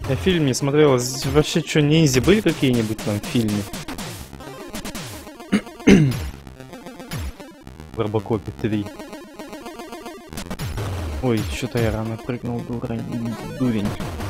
Я фильм не смотрел. Вообще, что, ниндзя были какие-нибудь там в фильме? В Робокопе 3. Ой, что-то я рано прыгнул, дурень.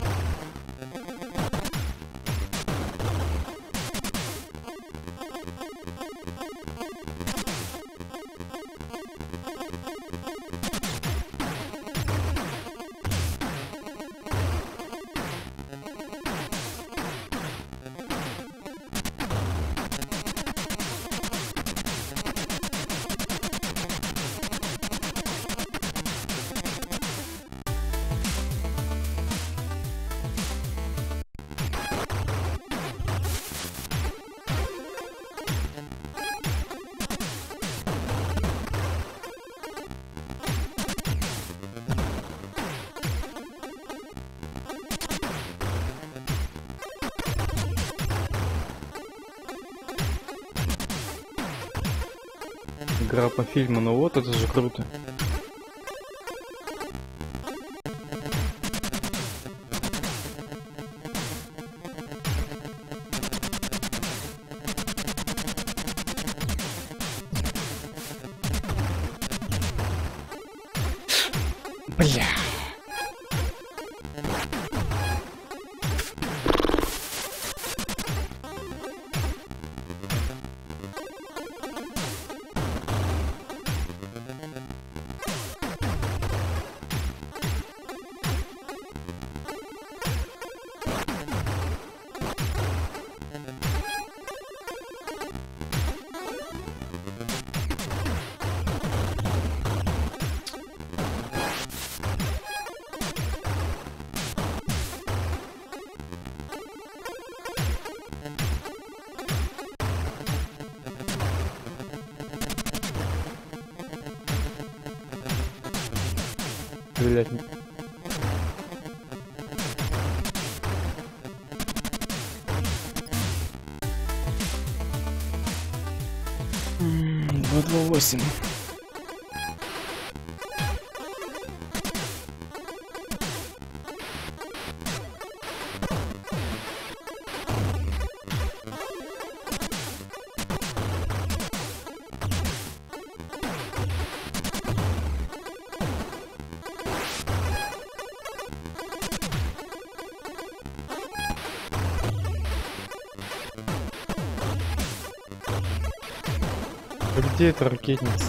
Игра по фильму, ну вот, это же круто. Бля. Блять. Два 8. Где эта ракетница?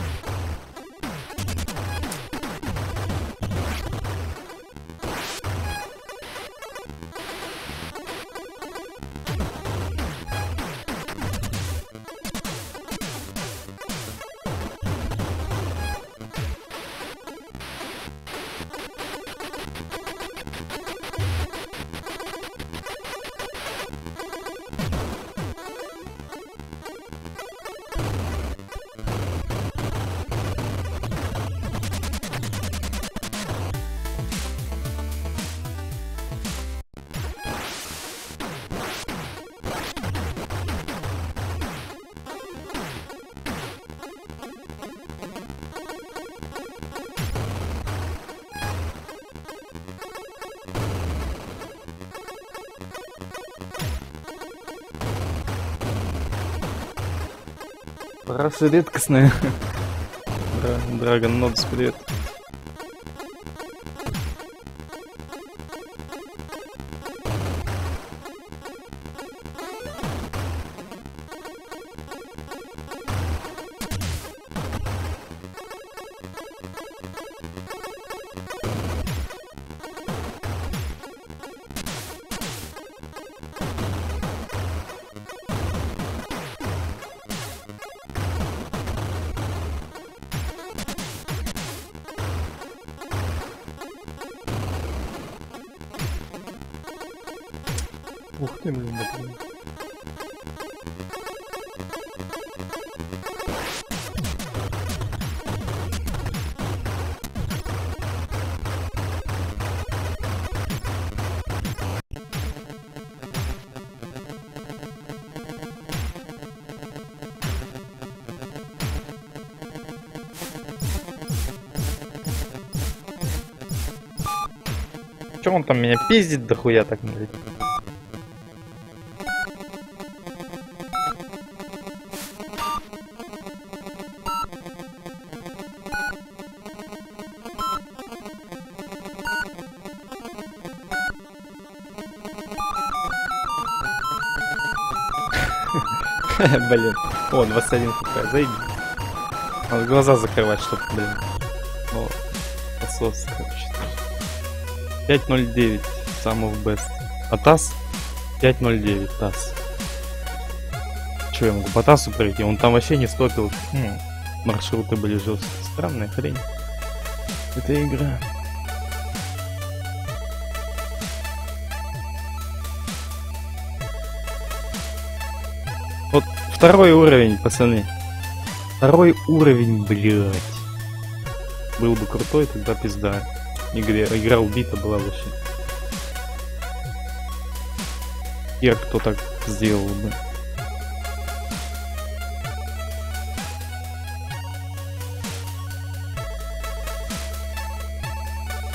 Раса редкостная. Драгон Нодс, привет. Ух ты, блин. Че он там меня пиздит дохуя так, блядь? Блин. О, 21 хп, заебись. Надо глаза закрывать, чтобы, блин. О, посос, короче. 5.09, самый best. А ТАСС? 5.09, ТАСС. Че, я могу по ТАССу пройти? Он там вообще не стопил. Маршруты были жесткие. Странная хрень. Это игра. Вот второй уровень, пацаны. Второй уровень, блядь. Был бы крутой, тогда пизда. Игра убита была вообще. Хер кто так сделал бы.